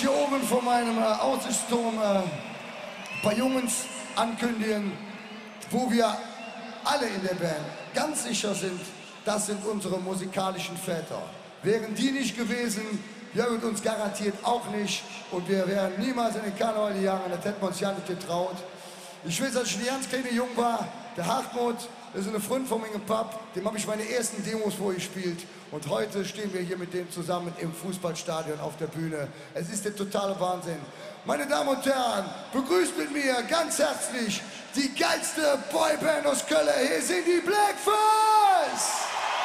hier oben von meinem Aussichtsturm ein paar Jungs ankündigen, wo wir alle in der Band ganz sicher sind, das sind unsere musikalischen Väter. Wären die nicht gewesen, Jörg uns garantiert auch nicht. Und wir wären niemals in den Karnevaljahren, das hätten wir uns ja nicht getraut. Ich weiß, als ich ein ganz kleiner Jung war, der Hartmut, das ist ein Freund von meinem Pap, dem habe ich meine ersten Demos vorgespielt. Und heute stehen wir hier mit dem zusammen im Fußballstadion auf der Bühne. Es ist der totale Wahnsinn. Meine Damen und Herren, begrüßt mit mir ganz herzlich die geilste Boyband aus Köln. Hier sind die Blackfurs!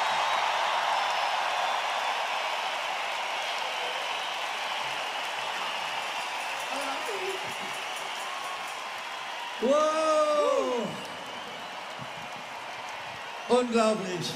Wow! Unglaublich.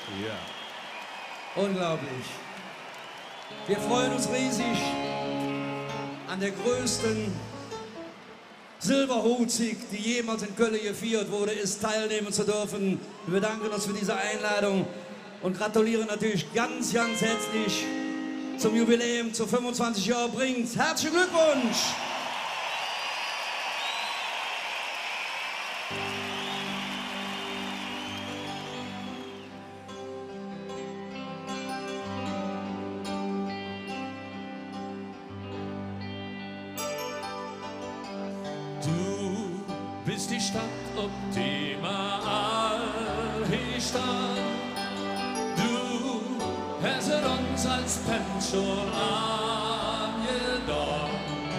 Ja. Unglaublich. Wir freuen uns riesig an der größten Silberhochzeit, die jemals in Köln gefeiert wurde, ist teilnehmen zu dürfen. Wir bedanken uns für diese Einladung und gratulieren natürlich ganz, ganz herzlich zum Jubiläum, zu 25 Jahren Brings. Herzlichen Glückwunsch! Bist die Stadt optimal hinstand. Du hast uns als Pension angedacht.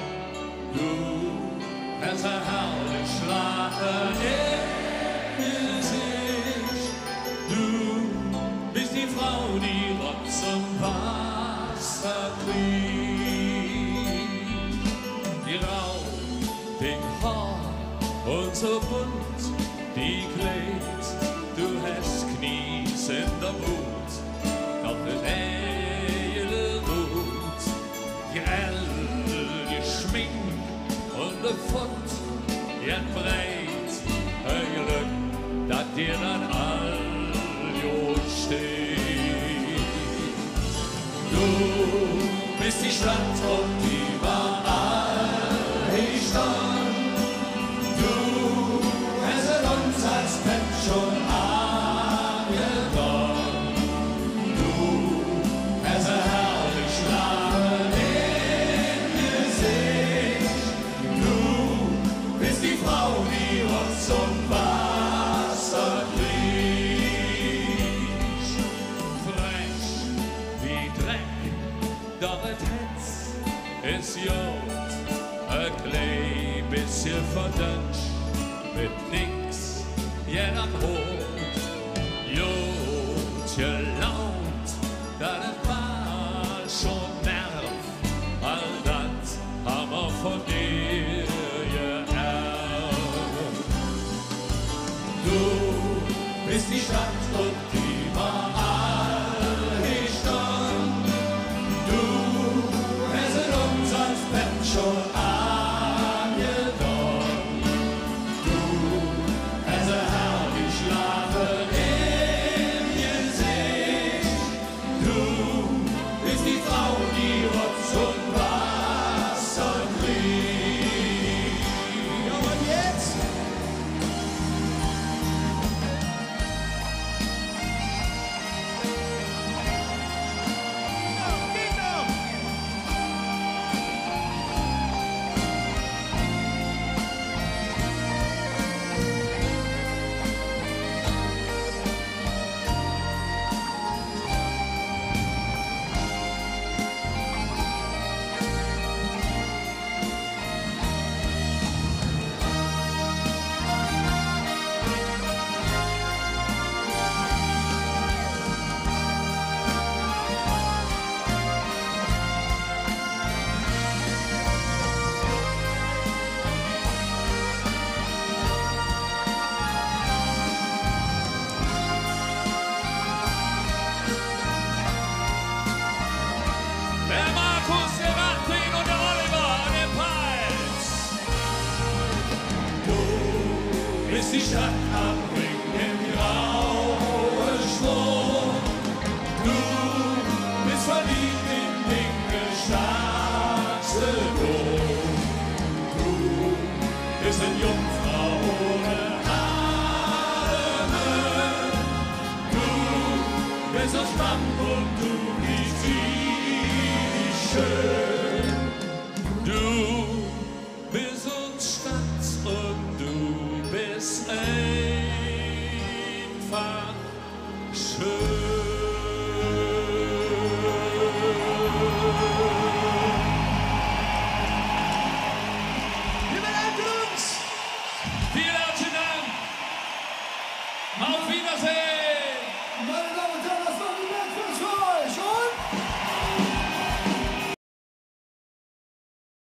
Du hast ein herrlich Lachen im Gesicht. Du bist die Frau, die Rotz und Wasser kriegt. Die Rauch, den Haar und so bunt die Kleid, du hast Knies in der Mut, doch das hele Rut, grell geschminkt und der Pfund, jet breit, ein Glück, dat dir dann all Jod steht. Du bist die Stadt und die war all stand. Als Pension angenommen. Du hast ein herrlich Lachen im Gesicht. Du bist die Frau, die Rotz und Wasser kriecht. Frech wie Dreck, doch et Hetz ist Jod, ein klein bisschen verdänscht mit nix. Jeder Brot, Jod gelaunt, dat es war schon nerv, all dat haben wir von dir geerbt. Du bist die Stadt und die war all stand. Du hast uns als Pension die Stadt am Ring im grauen Strom. Du bist verliebt in den Gestalt. bist eine Jungfrau ohne Arme. Du bist so spannend und du riechst wie schön. Du bist uns Stadt und du bist einfach schön. Vielen herzlichen Dank. Auf Wiedersehen.